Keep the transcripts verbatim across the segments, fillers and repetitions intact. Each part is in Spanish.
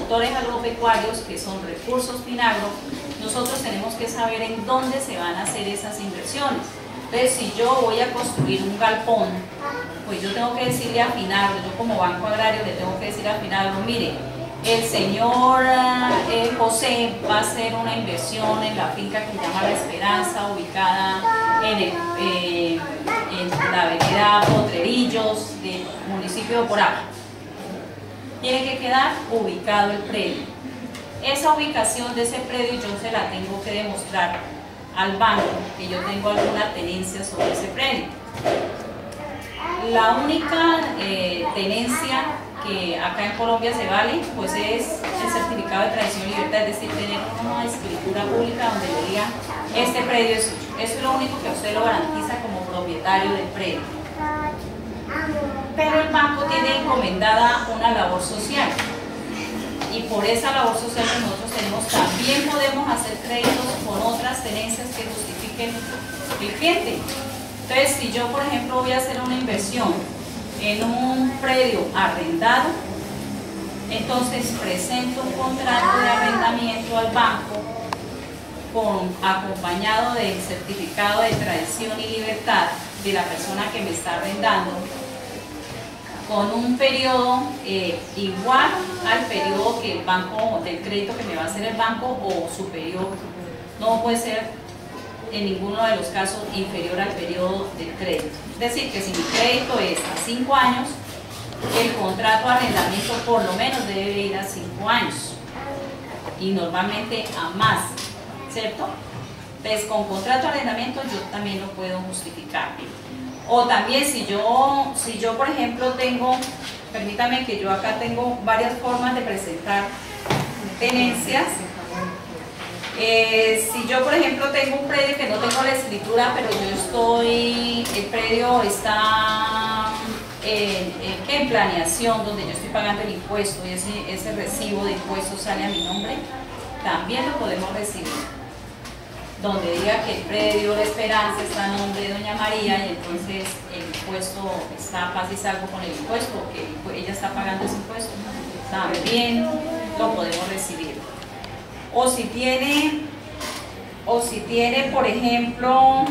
productores agropecuarios, que son Recursos Finagro, nosotros tenemos que saber en dónde se van a hacer esas inversiones. Entonces, si yo voy a construir un galpón, pues yo tengo que decirle a Finagro, yo como Banco Agrario le tengo que decir a Finagro, mire, el señor eh, José va a hacer una inversión en la finca que se llama La Esperanza, ubicada en, el, eh, en la avenida Potrerillos del municipio de Poraba. Tiene que quedar ubicado el predio. Esa ubicación de ese predio yo se la tengo que demostrar al banco, que yo tengo alguna tenencia sobre ese predio. La única eh, tenencia que acá en Colombia se vale, pues es el certificado de tradición y libertad, es decir, tener una escritura pública donde le diga, este predio es suyo. Eso es lo único que usted lo garantiza como propietario del predio. Pero el banco tiene encomendada una labor social, y por esa labor social que nosotros tenemos, también podemos hacer créditos con otras tenencias que justifiquen el cliente. Entonces, si yo, por ejemplo, voy a hacer una inversión en un predio arrendado, entonces presento un contrato de arrendamiento al banco con, acompañado del certificado de tradición y libertad de la persona que me está arrendando, con un periodo eh, igual al periodo que el banco, del crédito que me va a hacer el banco, o superior. No puede ser en ninguno de los casos inferior al periodo del crédito. Es decir, que si mi crédito es a cinco años, el contrato de arrendamiento por lo menos debe ir a cinco años, y normalmente a más, ¿cierto? Entonces, con contrato de arrendamiento yo también lo puedo justificar. O también si yo, si yo por ejemplo tengo, permítame que yo acá tengo varias formas de presentar tenencias. Eh, si yo por ejemplo tengo un predio que no tengo la escritura, pero yo estoy, el predio está en, en, en planeación, donde yo estoy pagando el impuesto, y ese, ese recibo de impuestos sale a mi nombre, también lo podemos recibir, donde diga que el predio La Esperanza está a nombre de doña María, y entonces el impuesto está paz y salvo con el impuesto, que ella está pagando ese impuesto, también lo podemos recibir. O si tiene, o si tiene, por ejemplo,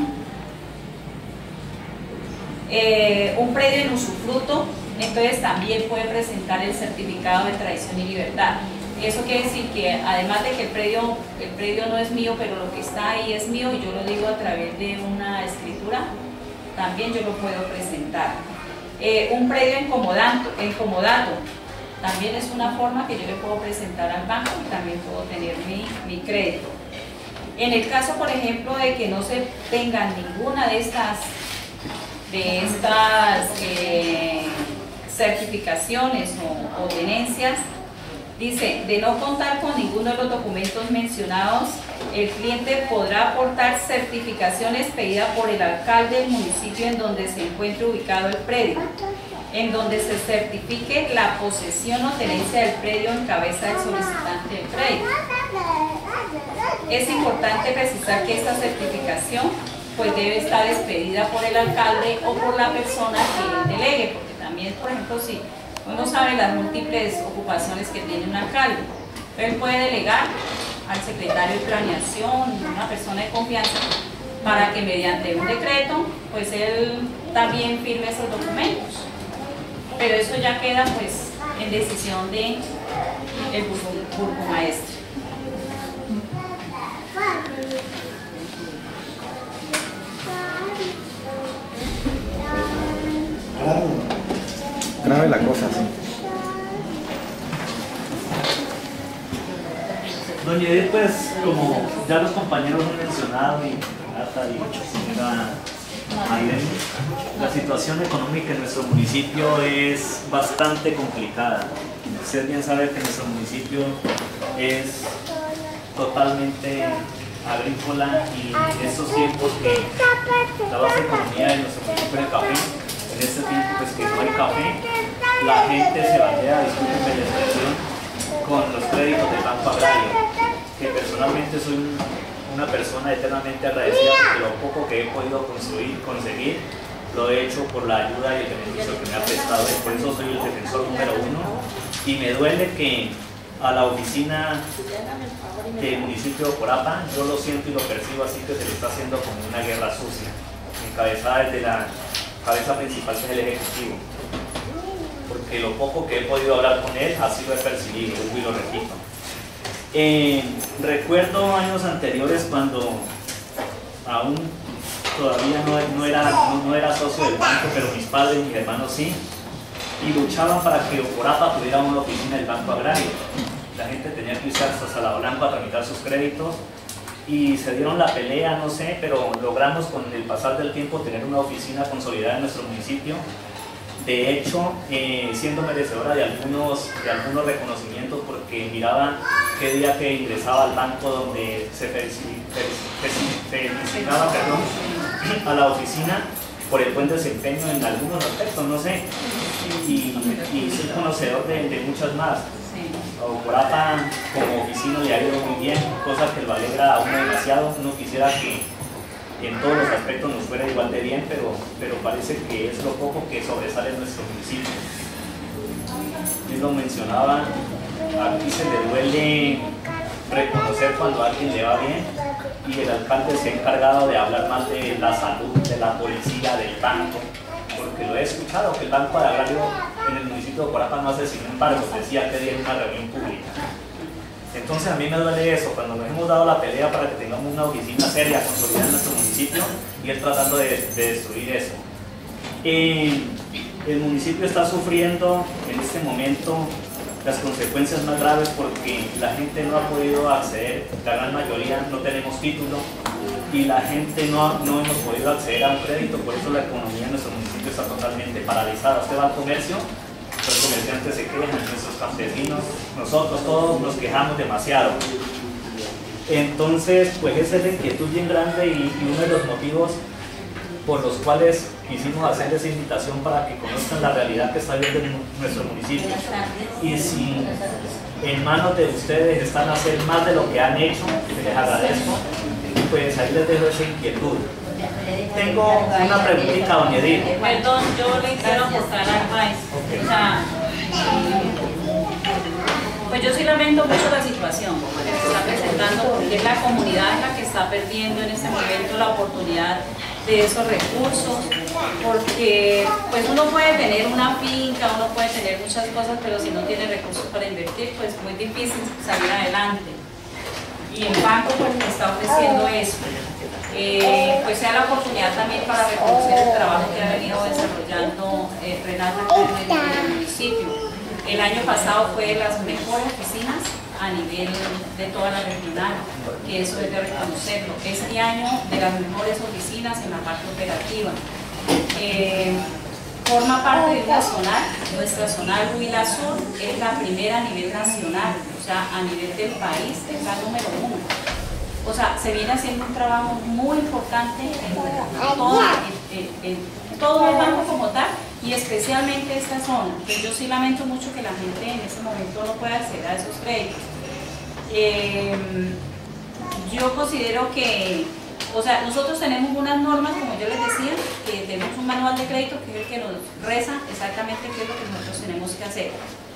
eh, un predio en usufructo, entonces también puede presentar el certificado de tradición y libertad. Eso quiere decir que además de que el predio, el predio no es mío, pero lo que está ahí es mío, y yo lo digo a través de una escritura, también yo lo puedo presentar. Eh, un predio en comodato, en comodato también es una forma que yo le puedo presentar al banco, y también puedo tener mi, mi crédito. En el caso, por ejemplo, de que no se tengan ninguna de estas, de estas eh, certificaciones o, o tenencias, dice, de no contar con ninguno de los documentos mencionados, el cliente podrá aportar certificaciones pedidas por el alcalde del municipio en donde se encuentre ubicado el predio, en donde se certifique la posesión o tenencia del predio en cabeza del solicitante del crédito. Es importante precisar que esta certificación pues debe estar expedida por el alcalde o por la persona que delegue, porque también, por ejemplo, si uno sabe las múltiples ocupaciones que tiene un alcalde, él puede delegar al secretario de planeación, una persona de confianza, para que mediante un decreto pues él también firme esos documentos. Pero eso ya queda pues en decisión de el burgomaestre. Grave la cosa, sí. Doña Edith, pues como ya los compañeros han mencionado, y Renata y la Irene, la situación económica en nuestro municipio es bastante complicada. Usted bien sabe que nuestro municipio es totalmente agrícola, y en estos tiempos que la base de economía de nuestro municipio es el café, en este tiempo pues que no hay café, la gente se bandea, discúlpenme la expresión, con los créditos del Banco Agrario, que personalmente soy un, una persona eternamente agradecida, porque lo poco que he podido construir, conseguir, lo he hecho por la ayuda y el beneficio que me ha prestado, y por eso soy el defensor número uno. Y me duele que a la oficina del municipio de Ocorapa, yo lo siento y lo percibo así, que se le está haciendo como una guerra sucia, encabezada desde la cabeza principal, que es el Ejecutivo. Porque lo poco que he podido hablar con él, así lo he percibido, y lo repito. Eh, recuerdo años anteriores cuando aún todavía no, no, era, no, no era socio del banco, pero mis padres y mis hermanos sí, y luchaban para que Ocorapa tuviera una oficina del Banco Agrario. La gente tenía que irse hasta Salablanca a tramitar sus créditos y se dieron la pelea, no sé, pero logramos con el pasar del tiempo tener una oficina consolidada en nuestro municipio. De hecho, eh, siendo merecedora de algunos, de algunos reconocimientos, porque miraba qué día que ingresaba al banco donde se felicitaba perdón, a la oficina por el buen desempeño en algunos aspectos, no sé, y, y soy conocedor de, de muchas más. A Ocorapa como oficina le ha ido muy bien, cosa que lo alegra a uno demasiado. Uno quisiera que en todos los aspectos nos fuera igual de bien, pero, pero parece que es lo poco que sobresale en nuestro municipio. Yo lo mencionaba, aquí se le duele reconocer cuando a alguien le va bien, y el alcalde se ha encargado de hablar más de la salud, de la policía, del banco, porque lo he escuchado, que el Banco Agrario en el municipio de Ocorapa no hace, sin embargo, decía que día en una reunión pública. Entonces a mí me duele eso, cuando nos hemos dado la pelea para que tengamos una oficina seria, consolidada en nuestro municipio, y él tratando de, de destruir eso. Eh, el municipio está sufriendo en este momento las consecuencias más graves porque la gente no ha podido acceder, la gran mayoría no tenemos título, y la gente no, no hemos podido acceder a un crédito, por eso la economía en nuestro municipio está totalmente paralizada. Usted va al comercio, los comerciantes se quejan, nuestros campesinos, nosotros todos nos quejamos demasiado. Entonces, pues esa es la inquietud bien grande, y, y uno de los motivos por los cuales quisimos hacer esa invitación para que conozcan la realidad que está viendo en nuestro municipio. Y si en manos de ustedes están a hacer más de lo que han hecho, que les agradezco, pues ahí les dejo esa inquietud. Tengo una preguntita, doña Edith. Perdón, yo le quiero aportar algo a eso. O sea, pues yo sí lamento mucho la situación que se está presentando, porque es la comunidad la que está perdiendo en este momento la oportunidad de esos recursos, porque pues uno puede tener una finca, uno puede tener muchas cosas, pero si no tiene recursos para invertir, pues muy difícil salir adelante. Y el banco pues me está ofreciendo eso. Eh, pues sea la oportunidad también para reconocer el trabajo que ha venido desarrollando eh, Renata en el municipio. El año pasado fue de las mejores oficinas a nivel de toda la regional, que eso es de reconocerlo. Este año de las mejores oficinas en la parte operativa. Eh, forma parte de una zonal, nuestra zonal Huila Sur es la primera a nivel nacional, o sea, a nivel del país es la número uno. O sea, se viene haciendo un trabajo muy importante en todo, en, en, en todo el banco como tal, y especialmente esta zona. Pues yo sí lamento mucho que la gente en ese momento no pueda acceder a esos créditos. Eh, yo considero que, o sea, nosotros tenemos unas normas, como yo les decía, que tenemos un manual de crédito que es el que nos reza exactamente qué es lo que nosotros tenemos que hacer.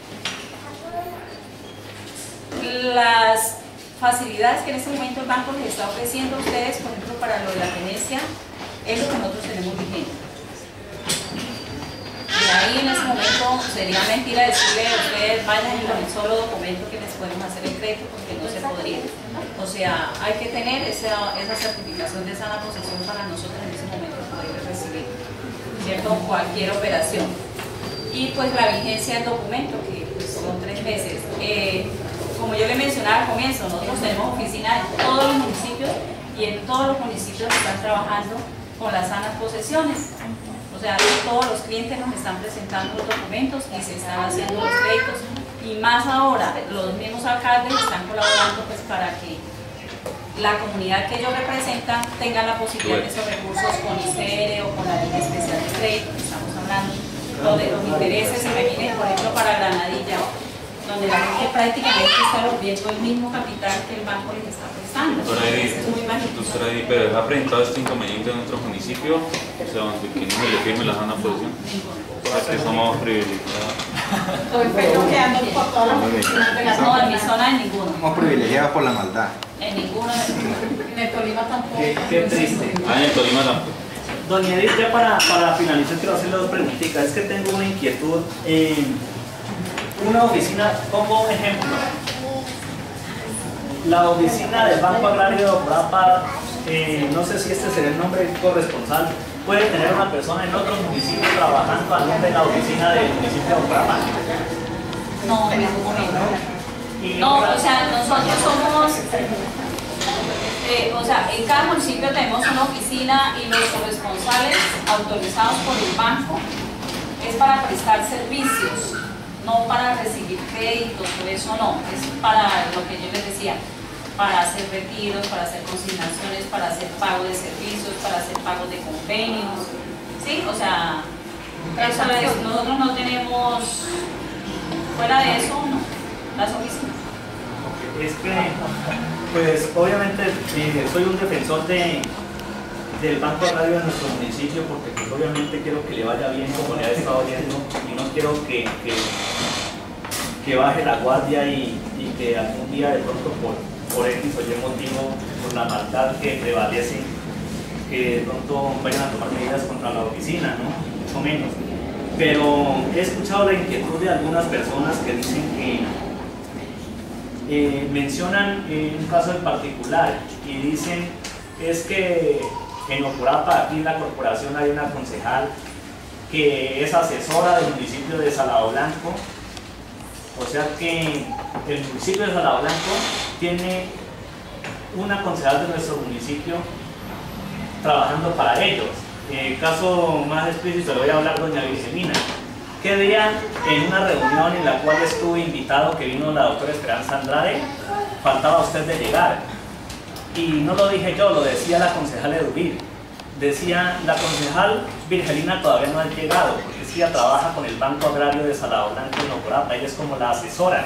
Las facilidades que en este momento el banco les está ofreciendo a ustedes, por ejemplo, para lo de la tenencia, es lo que nosotros tenemos vigente. Y ahí en ese momento sería mentira decirle a ustedes vayan con el solo documento que les podemos hacer el crédito, porque no se podría. O sea, hay que tener esa, esa certificación de sana posesión para nosotros en ese momento poder recibir, ¿cierto? Cualquier operación. Y pues la vigencia del documento, que pues, son tres meses. Eh, como yo le mencionaba al comienzo, nosotros tenemos oficinas en todos los municipios, y en todos los municipios están trabajando con las sanas posesiones. O sea, todos los clientes nos están presentando los documentos y se están haciendo los créditos, y más ahora los mismos alcaldes están colaborando pues para que la comunidad que ellos representan tenga la posibilidad de esos recursos con I C R o con la línea especial de crédito que estamos hablando, donde los intereses se imaginen, por ejemplo, para Granadilla, donde la gente prácticamente está volviendo el mismo capital que el banco les está prestando. Doctora Edith, doctora Edith, pero ¿ha presentado este inconveniente en otro municipio? O sea, donde que no se le firme la sana posición. O sea, que somos privilegiados. Estoy quedando un poco todas las oficinas. No, en mi zona en ninguno. Somos privilegiados por la maldad. En ninguno. En el Tolima tampoco. Qué, qué triste. Ah, en el Tolima tampoco. Doña Edith, ya para, para finalizar quiero hacerle dos preguntitas. Es que tengo una inquietud. En una oficina, pongo un ejemplo. La oficina del Banco Agrario de Ocorapa, eh, no sé si este sería el nombre corresponsal, puede tener una persona en otro municipio trabajando al nombre de la oficina del municipio de Ocorapa. No, en ningún momento. Y No, o sea, nosotros somos, eh, o sea, en cada municipio tenemos una oficina y los corresponsales autorizados por el banco es para prestar servicios, no para recibir créditos, por eso no, es para lo que yo les decía, para hacer retiros, para hacer consignaciones, para hacer pago de servicios, para hacer pagos de convenios, ¿sí? O sea, eso es, nosotros no tenemos, fuera de eso, no, las oficinas. Es que, pues obviamente eh, soy un defensor de, del Banco Agrario de nuestro municipio porque pues, obviamente quiero que le vaya bien como le ha estado yendo y no quiero que, que, que baje la guardia y, y que algún día de pronto por, por X o Y motivo, por la maldad que prevalece, que de pronto vayan a tomar medidas contra la oficina, ¿no? Mucho menos. Pero he escuchado la inquietud de algunas personas que dicen que Eh, mencionan eh, un caso en particular y dicen es que en Ocorapa, aquí en la corporación hay una concejal que es asesora del municipio de Salado Blanco, o sea que el municipio de Salado Blanco tiene una concejal de nuestro municipio trabajando para ellos. El caso más explícito le voy a hablar doña Virgelina. ¿Qué día en una reunión en la cual estuve invitado, que vino la doctora Esperanza Andrade, faltaba usted de llegar? Y no lo dije yo, lo decía la concejal Eduvir. Decía, la concejal Virgelina todavía no ha llegado, porque ella trabaja con el Banco Agrario de Salado Blanco en Ocorapa, ella es como la asesora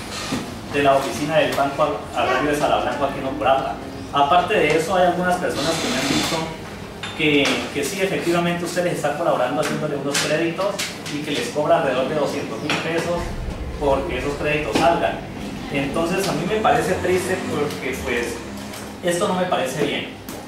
de la oficina del Banco Agrario de Salado Blanco aquí en Ocorapa. Aparte de eso, hay algunas personas que me han dicho Que, que sí, efectivamente usted les está colaborando haciéndole unos créditos y que les cobra alrededor de doscientos mil pesos porque esos créditos salgan. Entonces a mí me parece triste porque pues esto no me parece bien.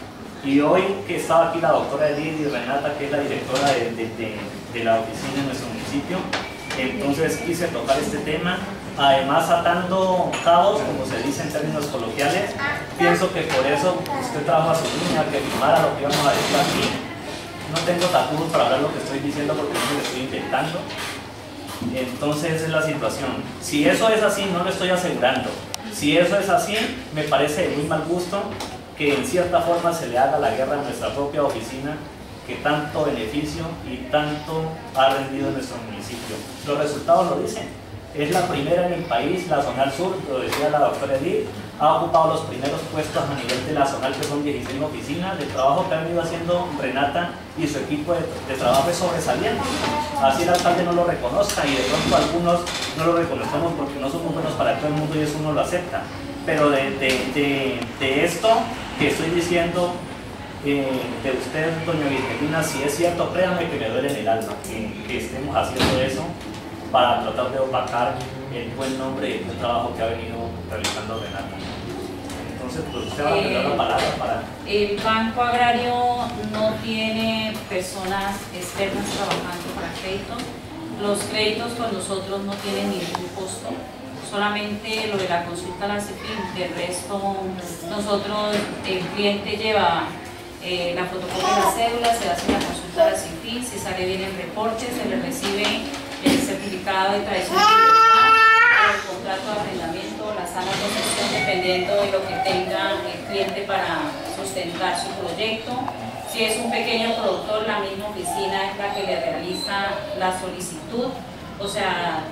Y hoy que estaba aquí la doctora Edith y Renata, que es la directora de, de, de, de la oficina en nuestro municipio, entonces quise tocar este tema. Además, atando cabos, como se dice en términos coloquiales, pienso que por eso usted trajo a su niña que firmara lo que íbamos a decir aquí. No tengo tapujos para hablar lo que estoy diciendo porque no me lo estoy inventando. Entonces, esa es la situación. Si eso es así, no lo estoy asegurando. Si eso es así, me parece de muy mal gusto que en cierta forma se le haga la guerra a nuestra propia oficina que tanto beneficio y tanto ha rendido en nuestro municipio. Los resultados lo dicen. Es la primera en el país, la Zonal Sur, lo decía la doctora Edith, ha ocupado los primeros puestos a nivel de la Zonal, que son dieciséis oficinas. El trabajo que han ido haciendo Renata y su equipo de, de trabajo es sobresaliente. Así el alcalde no lo reconozca y de pronto algunos no lo reconozcamos porque no somos buenos para todo el mundo y eso uno lo acepta. Pero de, de, de, de esto que estoy diciendo, eh, de usted, doña Virgelina, si es cierto, créanme que me duele en el alma que, que estemos haciendo eso para tratar de opacar el buen nombre y el buen trabajo que ha venido realizando Renata. Entonces, pues usted va a tener la palabra para... El Banco Agrario no tiene personas externas trabajando para créditos. Los créditos con nosotros no tienen ningún costo, solamente lo de la consulta a la CIFIN. De resto, nosotros, el cliente lleva eh, la fotocopia de la cédula, se hace la consulta a la CIFIN, si sale bien el reporte, se le recibe el certificado de tradición y libertad, el contrato de arrendamiento, la sana posesión, dependiendo de lo que tenga el cliente para sustentar su proyecto. Si es un pequeño productor, la misma oficina es la que le realiza la solicitud, o sea,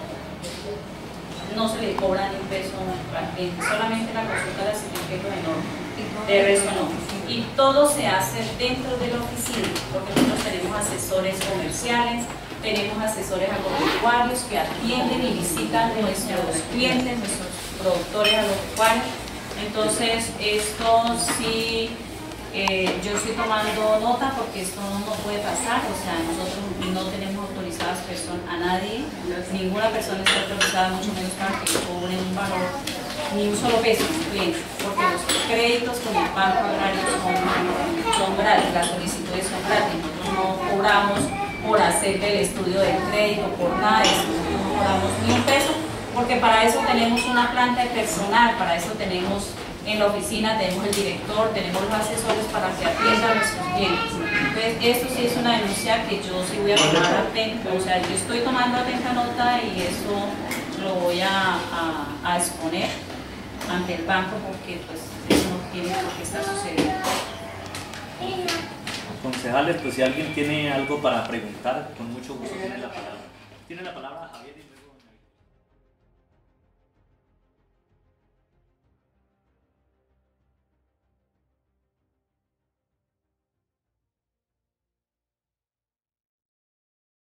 no se le cobra ni un peso al cliente, solamente la consulta de la certificado de norma, de resto no. Y todo se hace dentro de la oficina, porque nosotros tenemos asesores comerciales, tenemos asesores agropecuarios que atienden y visitan nuestros clientes, nuestros productores agropecuarios. Entonces, esto sí Eh, yo estoy tomando nota porque esto no puede pasar, o sea, nosotros no tenemos autorizadas personas a nadie, ninguna persona está autorizada, mucho menos para que cobren un valor, ni un solo peso a un cliente, porque los créditos con el Banco Agrario son, son gratis, las solicitudes son gratis, nosotros no cobramos por hacer el estudio del crédito, por nada de eso, nosotros no cobramos ni un peso, porque para eso tenemos una planta de personal, para eso tenemos en la oficina, tenemos el director, tenemos los asesores para que atiendan a nuestros clientes. Entonces, esto sí es una denuncia que yo sí voy a tomar atenta, o sea, yo estoy tomando atenta nota y eso lo voy a, a, a exponer ante el banco porque pues eso no tiene por qué estar sucediendo. Concejales, pues si alguien tiene algo para preguntar, con mucho gusto tiene la palabra. Tiene la palabra Javier.